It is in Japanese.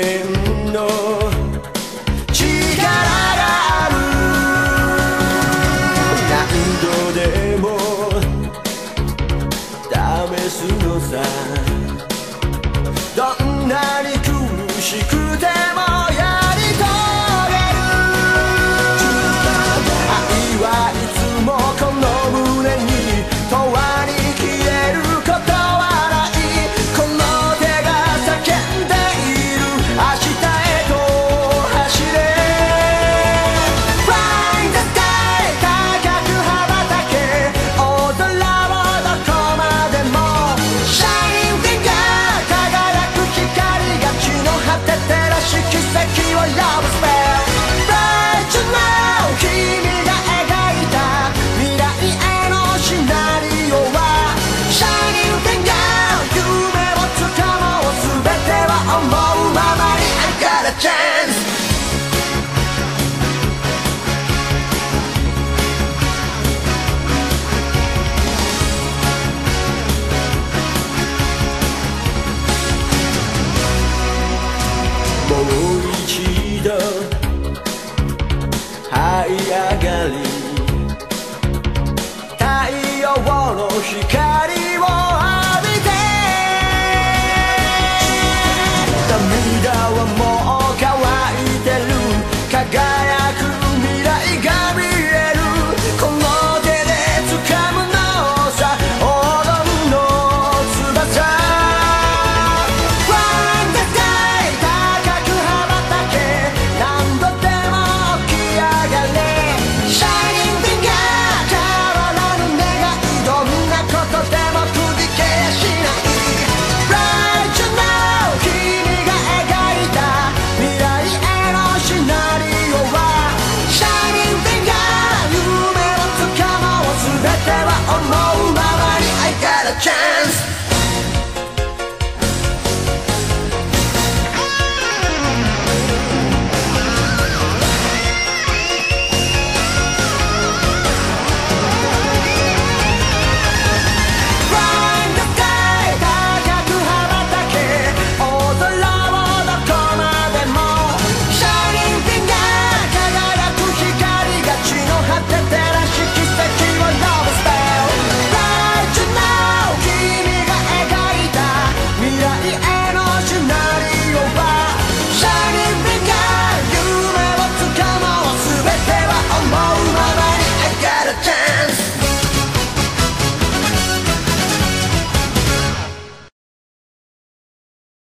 限の力がある。何度でも試すのさ。どんなに苦しくてもやり遂げる。愛はいつもこの胸に永遠に消えることはない。この手が叫んでいる明日へと走れ。 Fly the sky 高く羽ばたけ。大空をどこまでも Shining finger 輝く光が地の果て照らし奇跡を呼ぶ Spell Right to now 君が描いた未来へのシナリオは Shining finger 夢をつかもう全ては思うままに I got a chance。もう一度這い上